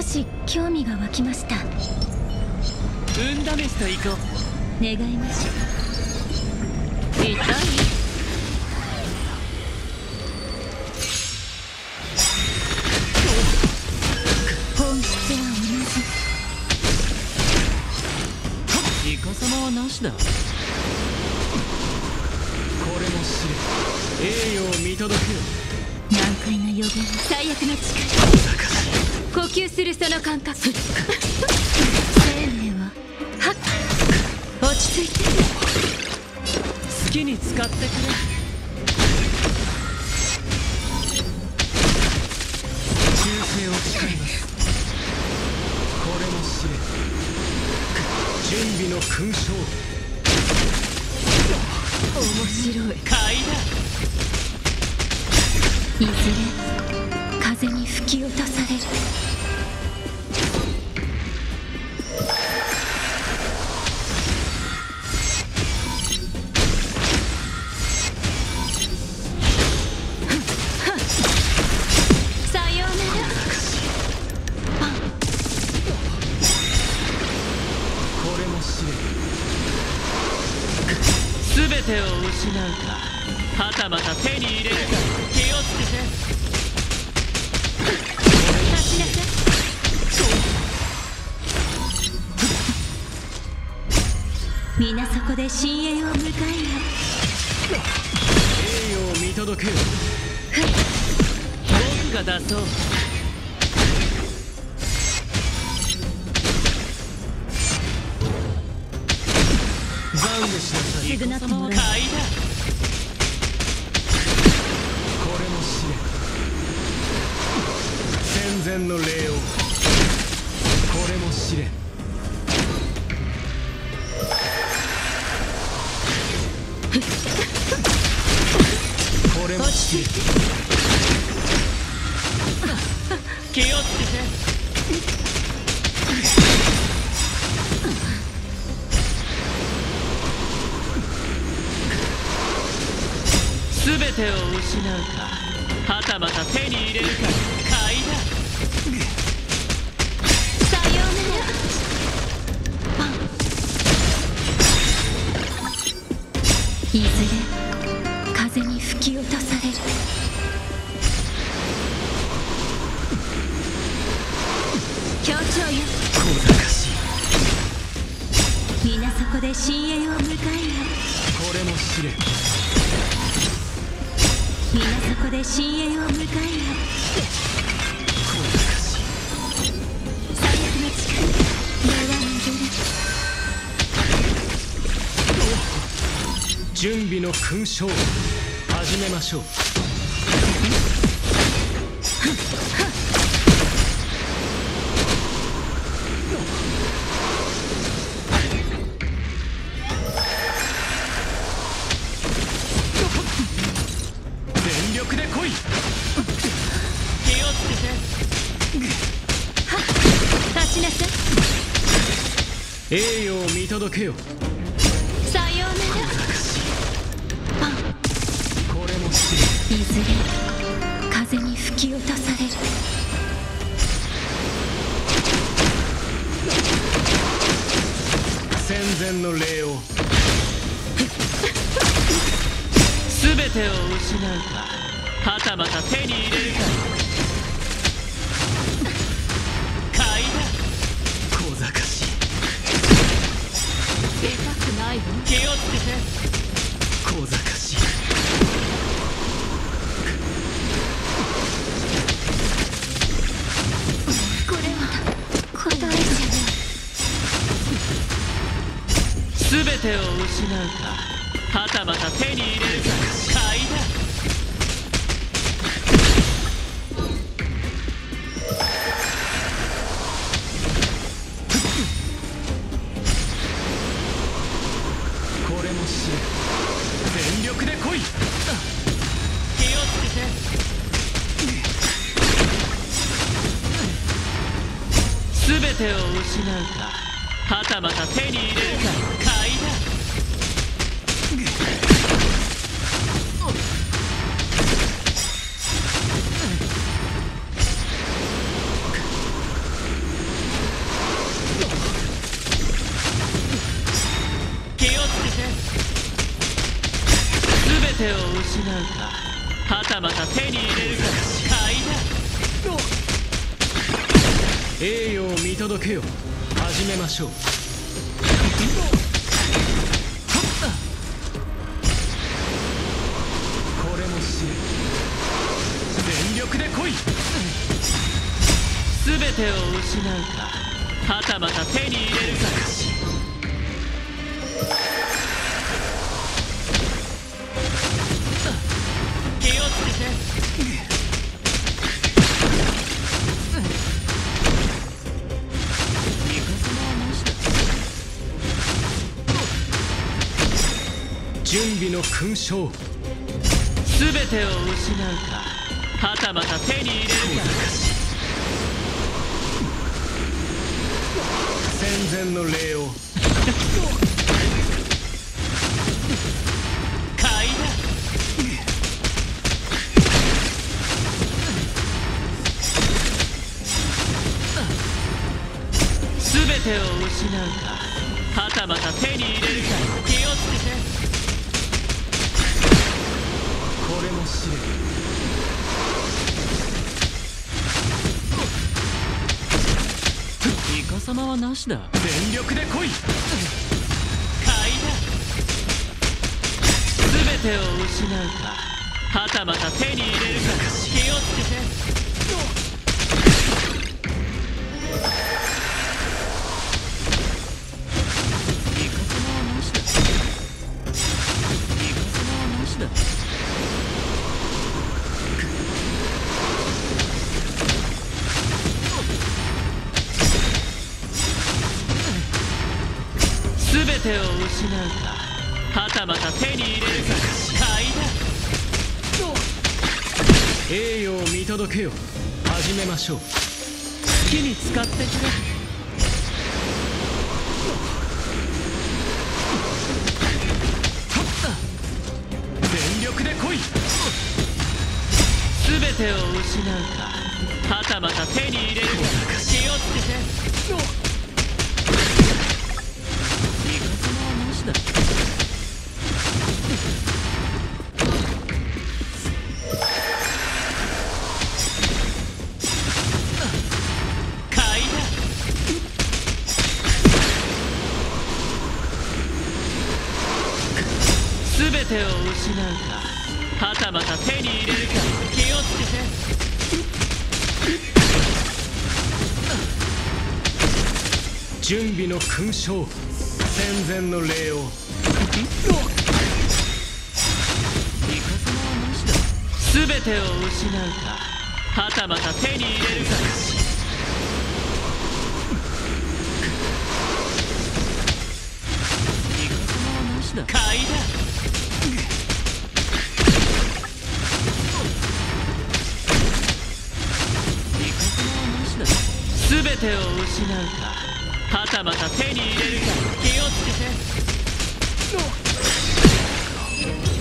し興味が湧きました。 運試しと行こう。 願いましょう。痛い。本質は同じ。 イカ様はなしだ。これも知れ、栄誉を見届けよ。 難解な予言、最悪の力。呼吸するその感覚。生命ははっ、落ち着いて。 好きに使ってくれ。忠誠を誓います。これも知れ、準備の勲章。 面白い。 買いだ。 いずれ風に吹き落とされる。さようなら。 これも知れ、全てを失うか、はたまた手に入れるか。気をつけて。 立ちなさい。皆そこで深淵を迎えよ。 栄誉を見届けよ。僕が出そう。懺悔しなさい。 すぐなってもらう。 買いだ。これも知れ、戦前の礼を。これも知れ。これも知れ。気をつけて。全てを失うか、はたまた手に入れるか。買いだ。 さようなら。いずれ風に吹き落とされる。協調よ。 小賢しい。 皆そこで深淵を迎えよ。 これも知れ。 皆そこで深淵を迎えよ。 小賢しい。 最悪の力。目は準備の勲章、始めましょう。全力で来い。気をつけて。 立ちなさい。 栄誉を見届けよ。 さようなら。 これも知れ。 いずれ風に吹き落とされる。 戦前の礼を。全てを失うか、はたまた手に入れるか。買いだ。小賢しい。 痛くないわ。 気をつけて。小賢しい。 これは答えじゃない。 全てを失うか、はたまた手に入れるか。買いだ。これも知れ。全力で来い。気をつけて。全てを失うか、はたまた手に入れるか。買いだ。 てを失うか、はたまた手に入れるか、買いだ。栄誉を見届けよ。始めましょう。これも死ね。全力で来い。全てを失うか、はたまた手に入れるか。気をつけて。味方はなしだ。準備の勲章。全てを失うか、はたまた手に入れるか。戦前の礼を。買いだ。全てを失うか、はたまた手に入れるか。気をつけて。これも試練。イカ様はなしだ。全力で来い。買いだ。全てを失うか、はたまた手に入れるか。気をつけて。イカ様はなしだ。イカ様はなしだ。全てを失うか、はたまた手に入れるか。買いだ。栄誉を見届けよ。始めましょう。好きに使ってくれ。全力で来い。全てを失うか、はたまた手に入れるか。気をつけて。買いだ。全てを失うか、はたまた手に入れるか。気をつけて。準備の勲章。戦前の礼を。全てを失うか、はたまた手に入れるか。買いだ。全てを失うか、はたまた手に入れるか。気をつけて。